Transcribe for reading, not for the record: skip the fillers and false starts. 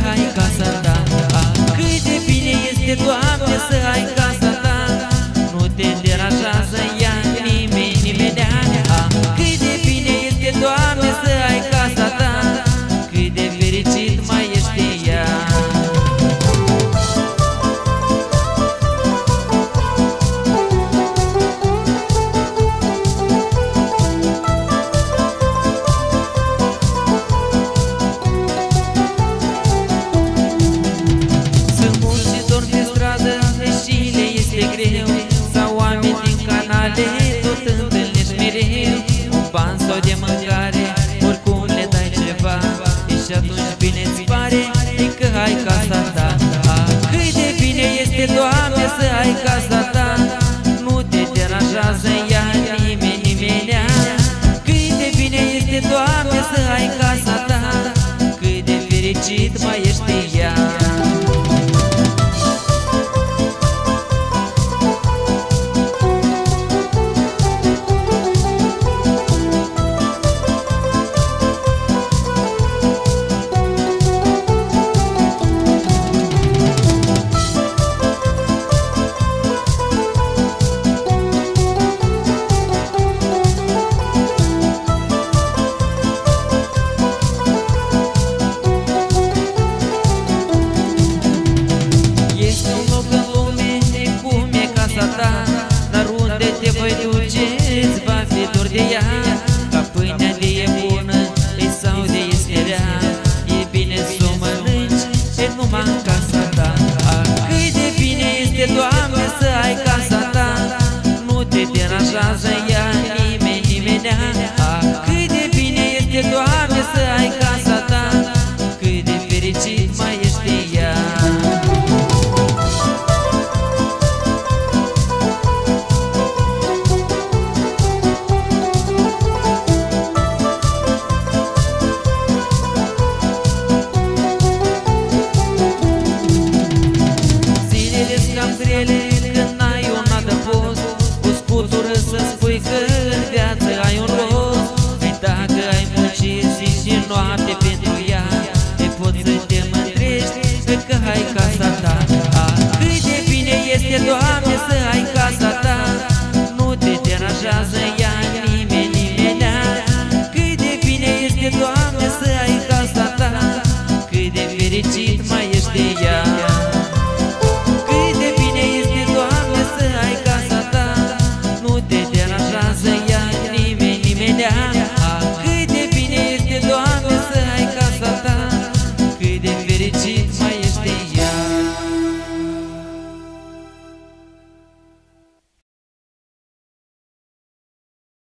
ai casa ta. Cât de bine este, Doamne, să ai casa ta. Nu te deranjează ea nimeni, nimenea. Cât de bine este, Doamne, să ai casa ta. Cât de fericit mai ești ea. Sau oameni din canale tot întâlnești mereu. Un ban sau de mâncare, oricum le dai ceva. Și atunci bine-ți pare că ai casa ta. Cât de bine este, Doamne, să ai casa ta. Nu te deranjează ea nimeni, nimenea. Cât de bine este, Doamne, să ai casa ta. Cât de fericit mai ești ea. Dar unde te voi duce, îți va fi dor de ea. Ca pâinea de e bună, sau de este rea. E bine să o mănânci, e numai în casa ta. Cât de bine este, Doamne, să ai casa ta. Nu te deranjează ea nimeni, nimenea. Cât de bine este, Doamne, să ai casa ta. Cât de fericit mai ești ea. Când n-ai un adăpost, cu scutură să spui că în viață ai un rost. Și dacă ai muncit zi și noapte pentru ea, te poți să te mândrești că ai casa ta. Cât de bine este, Doamne, să ai casa ta. Nu te deranjează ea nimeni, nimenea. Cât de bine este, Doamne, să ai casa ta. Cât de fericit mai ești ea. Yeah.